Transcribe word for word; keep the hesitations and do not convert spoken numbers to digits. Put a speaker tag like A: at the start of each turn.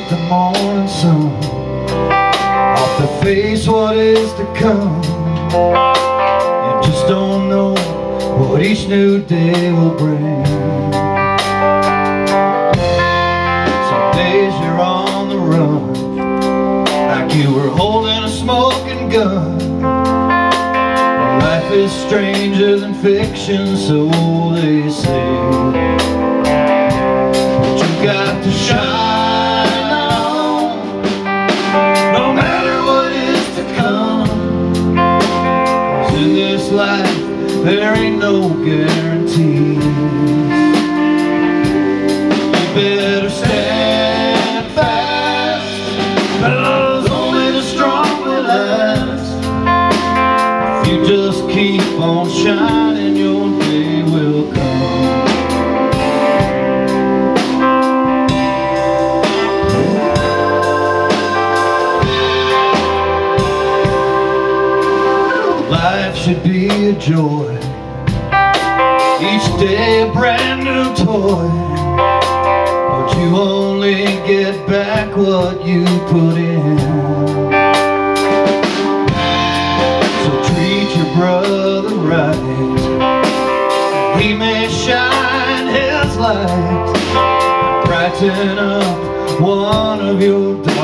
A: beat the morning sun off the face what is to come. You just don't know what each new day will bring. Some days you're on the run, like you were holding a smoking gun. Life is stranger than fiction, so they say. But you got to shine on, no matter what is to come. 'Cause in this life there ain't no guarantees. You better stand fast, 'cause only the strong will last. If you just keep on shining, your day will come. Life should be a joy, each day a brand new toy. But you only get back what you put in. So treat your brother right, he may shine his light, brighten up one of your dark